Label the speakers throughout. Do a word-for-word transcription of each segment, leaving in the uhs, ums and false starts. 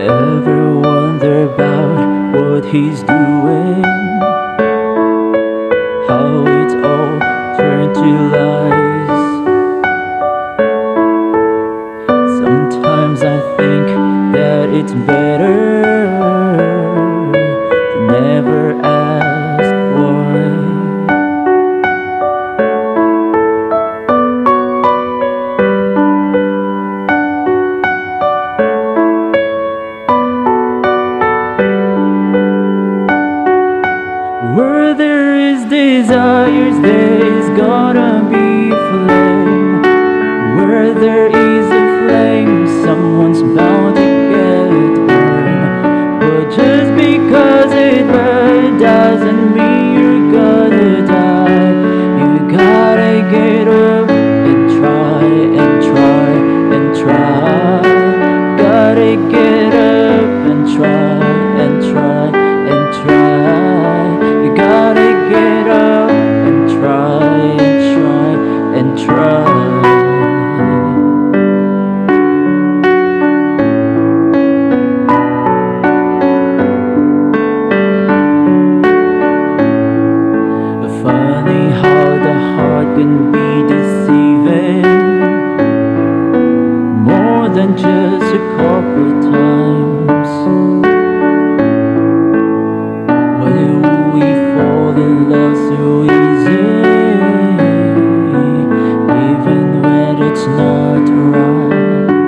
Speaker 1: Ever wonder about what he's doing? How it's all turned to lies. Sometimes I think that it's better to never ask why. Where there is desires, there is gonna be a flame. Where there is a flame, someone's bound to get burned. But just because it burned doesn't mean you're gonna die. You gotta get up and try and try and try. Gotta get up and try and try and try. Gotta get up and try and try and try. Funny how the heart can be deceiving, more than just a couple times. Why do we fall in love so easy, even when it's not right?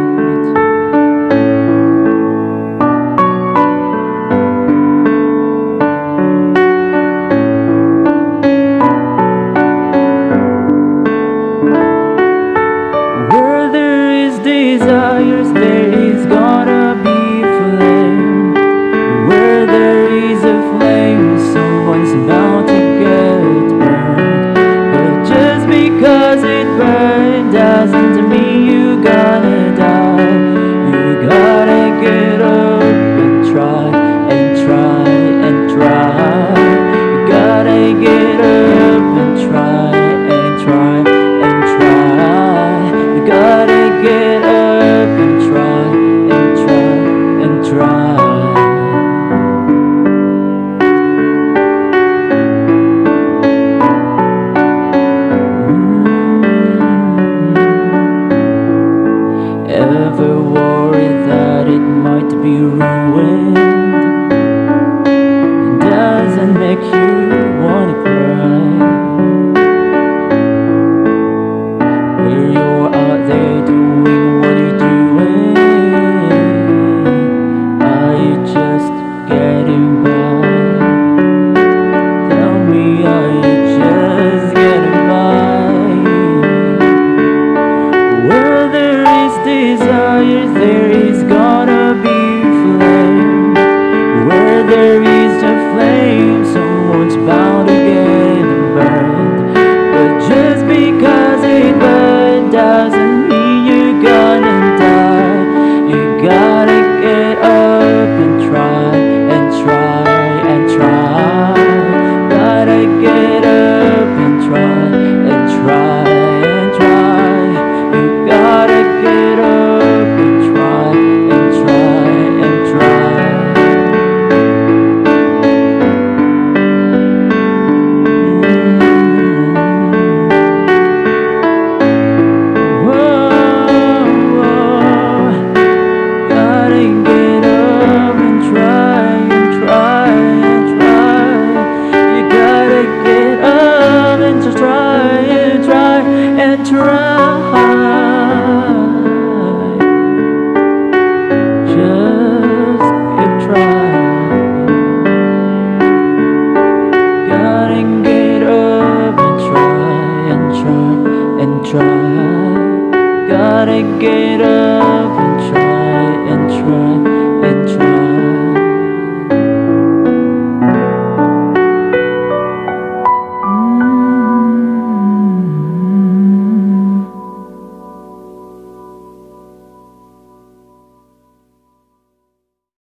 Speaker 1: Where there is desires, there is gonna be a flame. Where there is a flame, someone's bound to get burned. But just because it burned doesn't mean you gotta die. You gotta get up and try and try and try. You gotta get up and try and try and try. You gotta get up and try and try and try. Ever worried that it might be ruined? It doesn't make you wanna cry. Where you're out there doing what you're doing, are you just getting by? Tell me, are you just getting by? Where there is desires, there is gonna be a flame. Where there is a flame, someone's bound to get burned. But just because it burned doesn't mean you're gonna die. You gotta get up and try and try and try. Gotta get up and try and try and try. You gotta get up and try and try and try. Whoa, whoa. Gotta get up and try and try and try. You gotta get up and just try and try and try. Just keep trying. Gotta get up and try and try and try. Gotta get